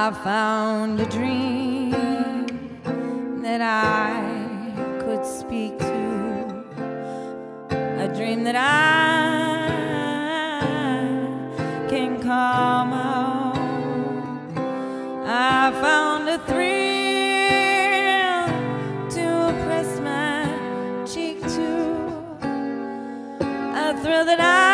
I found a dream that I could speak to, a dream that I can call my own. I found a thrill to press my cheek to, a thrill that I